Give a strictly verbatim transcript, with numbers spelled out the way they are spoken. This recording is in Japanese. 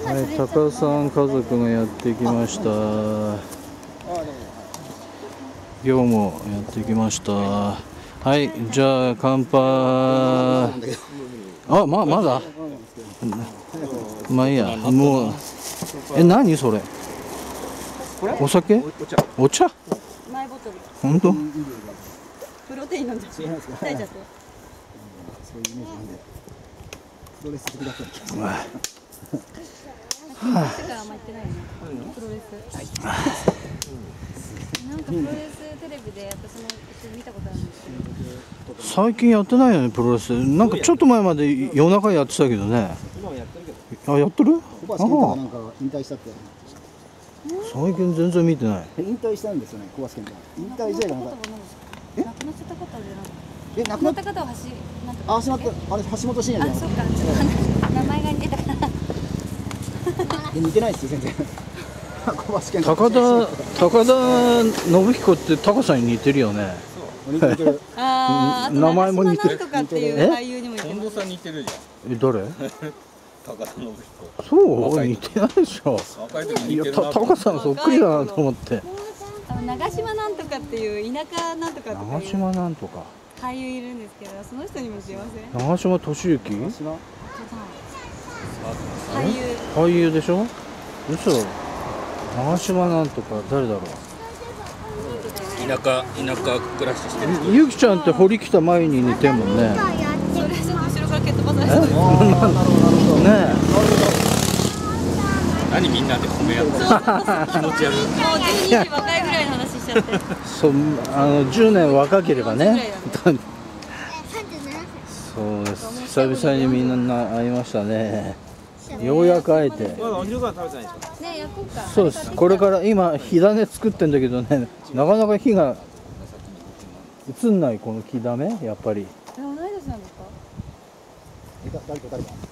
はい、高さん家族がやってきました。今日もやってきました。はい、じゃあ乾杯。あ、ままだ。まあいいや、もう。え、何それ。お酒。お茶。 マイボトル。 本当。 プロテイン飲んじゃって。食べちゃって。そういうイメージなんで。プロレス好きだったっけ。はあ、なんかプロレステレビで私も一緒に見たことあるんですけど、 最近やってないよね、プロレス。なんかちょっと前まで夜中やってたけどね。あ、やってる？ 小橋健太がなんか引退したって。 最近全然見てない。 引退したんですよね、小橋健太。引退試合がなんかえ？亡くなっちゃった方じゃない？ え、亡くなった方は橋なんとか。あ、橋本、あれ橋本真也じゃない。 あ、そっか。名前が似てたから。 似てないですよ全然。 高田高田信彦って高さんに似てるよね。 ああ、名前も似てる。とかっていう俳優にも似てる。 近藤さん似てるじゃん。え、誰？ 高田信彦。 そう似てないでしょ。いや、高さんそっくりだなと思って。 長島なんとかっていう田舎なんとかって長島なんとか。 俳優いるんですけど、その人にも似てません？ 長島俊之？ 俳優。 俳優でしょ？嘘。長島なんとか誰だろう。 田舎田舎暮らししてる人。 ゆきちゃんって堀北真由に似てんもんね。 それちょっと後ろから蹴っ飛ばされそうです。 ねえ。 何みんなで褒め合って気持ち悪い。もうじゅうにじ若いぐらいの話しちゃって。 そう、あのじゅうねん若ければね。そうです。久々にみんな会いましたね。ようやく会えて。そうです。これから今火種作ってんだけどね、なかなか火が映んないこの火種やっぱり。 同い年なんですか？